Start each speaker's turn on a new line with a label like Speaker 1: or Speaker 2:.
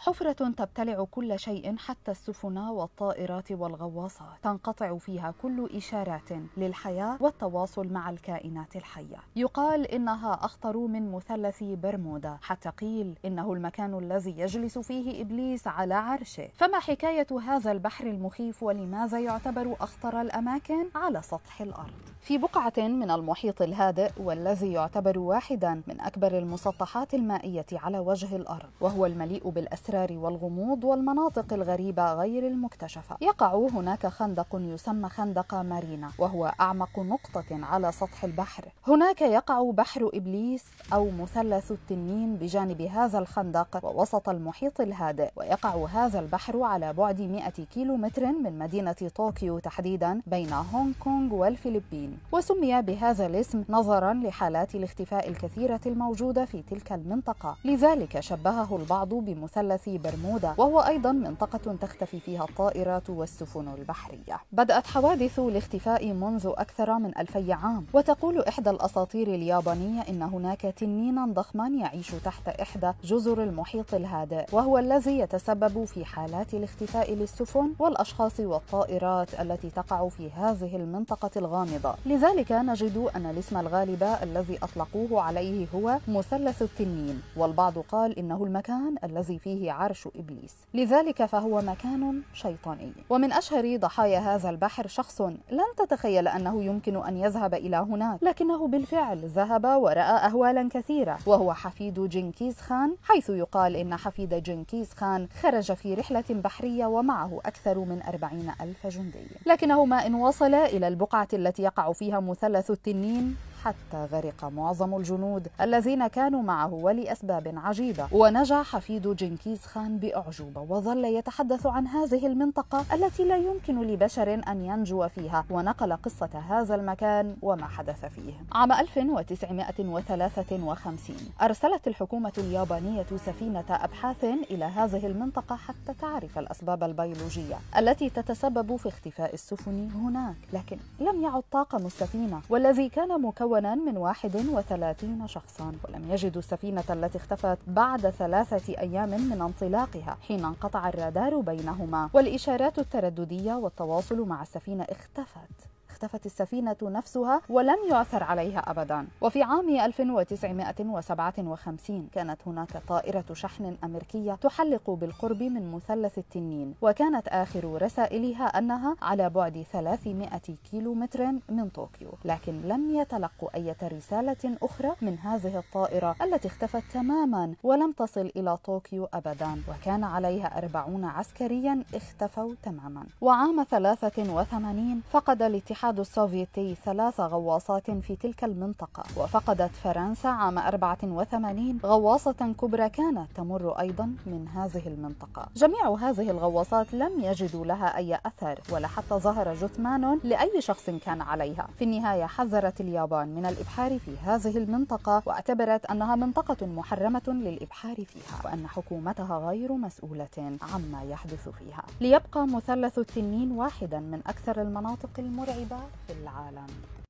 Speaker 1: حفرة تبتلع كل شيء حتى السفن والطائرات والغواصات، تنقطع فيها كل إشارات للحياة والتواصل مع الكائنات الحية. يقال إنها أخطر من مثلث برمودا، حتى قيل إنه المكان الذي يجلس فيه إبليس على عرشه. فما حكاية هذا البحر المخيف، ولماذا يعتبر أخطر الأماكن على سطح الأرض؟ في بقعة من المحيط الهادئ، والذي يعتبر واحدا من أكبر المسطحات المائية على وجه الأرض، وهو المليء بالأسرار والغموض والمناطق الغريبة غير المكتشفة، يقع هناك خندق يسمى خندق مارينا، وهو أعمق نقطة على سطح البحر. هناك يقع بحر إبليس أو مثلث التنين بجانب هذا الخندق ووسط المحيط الهادئ، ويقع هذا البحر على بعد 100 كيلومتر من مدينة طوكيو تحديدا، بين هونغ كونغ والفلبين. وسمي بهذا الاسم نظرا لحالات الاختفاء الكثيرة الموجودة في تلك المنطقة، لذلك شبهه البعض بمثلث برمودا، وهو أيضا منطقة تختفي فيها الطائرات والسفن البحرية. بدأت حوادث الاختفاء منذ أكثر من 2000 عام، وتقول إحدى الأساطير اليابانية إن هناك تنينا ضخما يعيش تحت إحدى جزر المحيط الهادئ، وهو الذي يتسبب في حالات الاختفاء للسفن والأشخاص والطائرات التي تقع في هذه المنطقة الغامضة. لذلك نجد أن الاسم الغالب الذي أطلقوه عليه هو مثلث التنين، والبعض قال إنه المكان الذي فيه عرش إبليس، لذلك فهو مكان شيطاني. ومن أشهر ضحايا هذا البحر شخص لن تتخيل أنه يمكن أن يذهب إلى هناك، لكنه بالفعل ذهب ورأى أهوالا كثيرة، وهو حفيد جنكيز خان، حيث يقال إن حفيد جنكيز خان خرج في رحلة بحرية ومعه أكثر من 40,000 جندي، لكنه ما إن وصل إلى البقعة التي يقع فيها مثلث التنين حتى غرق معظم الجنود الذين كانوا معه ولأسباب عجيبة. ونجا حفيد جنكيز خان بأعجوبة، وظل يتحدث عن هذه المنطقة التي لا يمكن لبشر أن ينجو فيها، ونقل قصة هذا المكان وما حدث فيه. عام 1953 أرسلت الحكومة اليابانية سفينة أبحاث إلى هذه المنطقة حتى تعرف الأسباب البيولوجية التي تتسبب في اختفاء السفن هناك، لكن لم يعد طاقم السفينة والذي كان مكونا من 31 شخصا، ولم يجدوا السفينة التي اختفت بعد 3 أيام من انطلاقها، حين انقطع الرادار بينهما والإشارات الترددية، والتواصل مع السفينة اختفت السفينة نفسها ولم يعثر عليها أبدا. وفي عام 1957 كانت هناك طائرة شحن أمريكية تحلق بالقرب من مثلث التنين، وكانت آخر رسائلها أنها على بعد 300 كيلومتر من طوكيو، لكن لم يتلقوا أي رسالة أخرى من هذه الطائرة التي اختفت تماما ولم تصل إلى طوكيو أبدا، وكان عليها 40 عسكريا اختفوا تماما. وعام 83 فقد الاتحاد السوفيتي 3 غواصات في تلك المنطقة، وفقدت فرنسا عام 84 غواصة كبرى كانت تمر أيضا من هذه المنطقة. جميع هذه الغواصات لم يجدوا لها أي أثر، ولا حتى ظهر جثمان لأي شخص كان عليها. في النهاية حذرت اليابان من الإبحار في هذه المنطقة، واعتبرت أنها منطقة محرمة للإبحار فيها، وأن حكومتها غير مسؤولة عما يحدث فيها. ليبقى مثلث التنين واحدا من أكثر المناطق المرعبة في العالم.